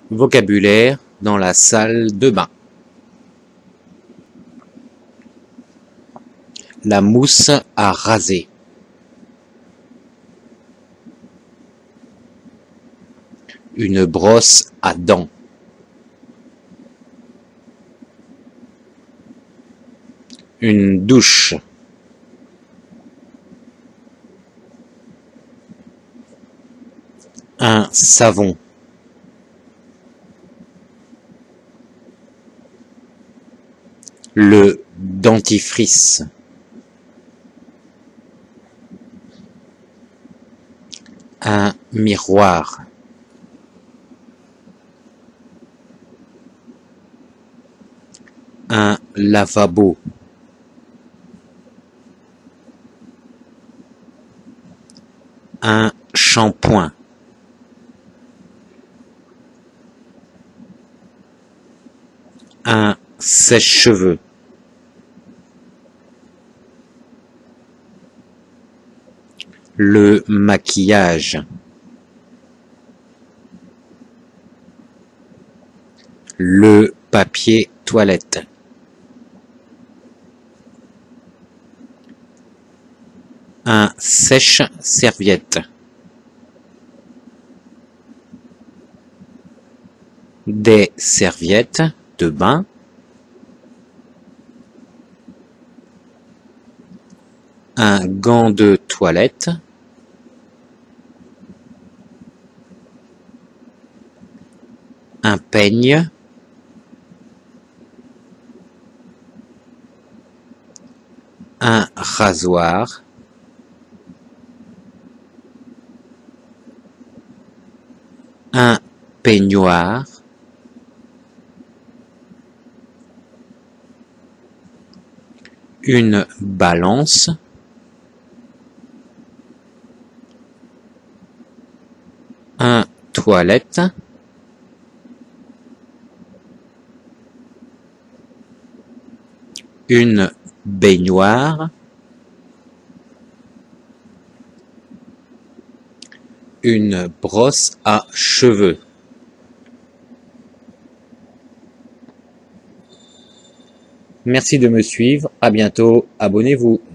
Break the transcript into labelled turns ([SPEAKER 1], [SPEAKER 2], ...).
[SPEAKER 1] Vocabulaire dans la salle de bain. La mousse à raser. Une brosse à dents. Une douche. Un savon. Le dentifrice. Un miroir. Un lavabo. Un shampoing. Un sèche-cheveux. Le maquillage. Le papier toilette. Un sèche-serviette. Des serviettes de bain. Un gant de toilette. Un peigne. Un rasoir. Un peignoir. Une balance. Un toilette. Une baignoire. Une brosse à cheveux. Merci de me suivre, à bientôt, abonnez-vous.